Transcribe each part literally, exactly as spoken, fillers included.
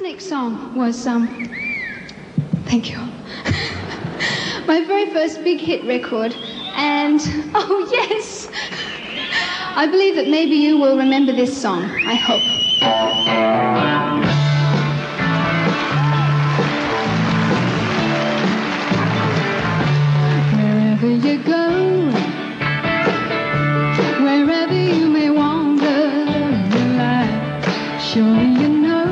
next song was, um, thank you, my very first big hit record, and, oh yes, I believe that maybe you will remember this song, I hope. Wherever you go, wherever you may wander in life, surely you know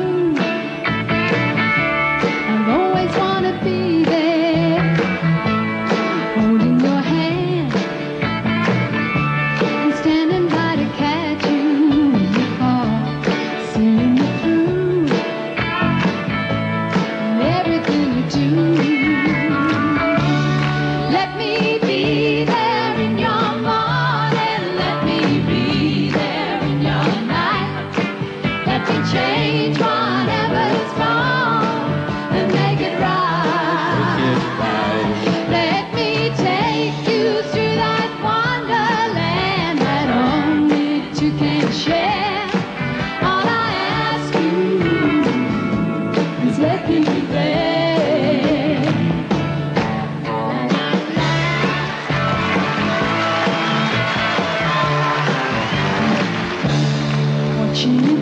I'll always want to be there, holding your hand and standing by to catch you when you fall, seeing you through in everything you do. Let me be there in your morning, let me be there in your night. Let me change whatever's wrong and make it right. Let me take you through that wonderland that only two can share. All I ask you is let me be there. Watching you